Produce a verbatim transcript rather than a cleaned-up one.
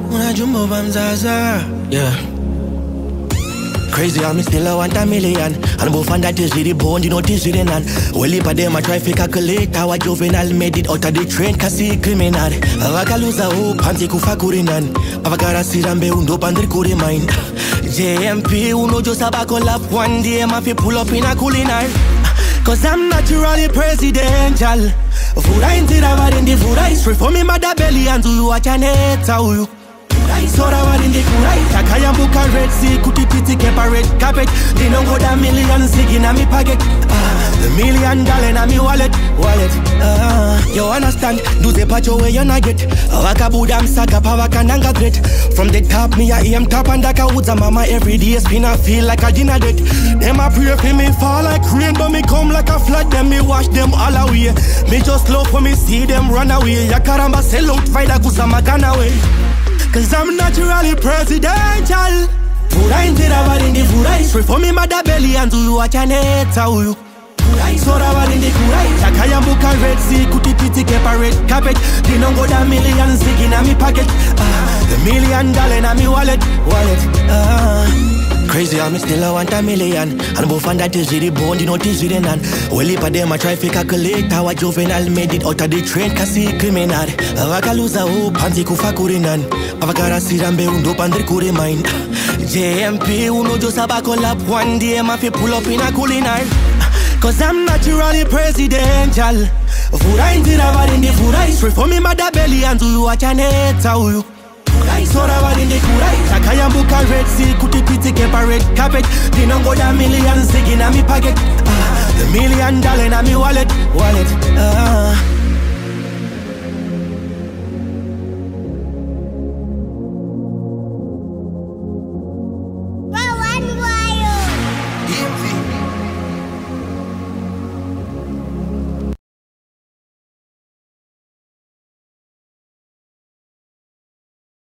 Una jumbo bamzaza, yeah. Crazy how me still I want a million. And both and that is the bone, you know this is the nan. Well, if I them I try to calculate how a juvenile made it out of the train, cause he criminal. Avaka lose a hope, and take ufa kurinan. Avaka sirambe undo pandri kuri mine. J M P, uno just a back lap one day, ma fi pull up in a culinar. Cause I'm naturally presidential. Food I ain't about in the food I straight for me mother belly and do you watch an eight how you. Sora wa in the kurai Takaya buka red sea kuti piti kepa red carpet. They don't go da million sig in a me pocket. Ah, the million dollar in a me wallet Wallet ah, you understand? Do the patch where you not get. Waka budam saka pa waka nanga threat. From the top me I am top and daka woods mama every day spin I feel like a dinner date. Them a pray for me fall like rain but me come like a flood. Them me wash them all away. Me just love for me see them run away. Yakaramba sell out fight a kusama gun away. Cause I'm naturally presidential. Food I ain't about in the food I straight for me mother belly and do you watch an eight how you. Sora wa in the kurai Takaya buka red sea kuti piti kepa red carpet. They don't go da million sig in a me pocket. Ah, the million dollar in a me wallet Wallet ah. Crazy how me still I want a million. And both and that is the bone, you know this is the nan. Well, if I them I try to calculate how a juvenile made it out of the train, cause he criminal. Avaka lose a hope, and take ufa kurinan. Avaka sirambe undo pandri kuri mine. J M P, uno just a back lap one day, ma fi pull up in a culinar. Cause I'm naturally presidential. Food I ain't about in the food I straight for me mother belly and do you watch an eight how you. Sora wa in the kurai Takaya buka red sea kuti piti kepa red carpet. They don't go da million sig in a me pocket. Ah, the million dollar in a me wallet Wallet ah.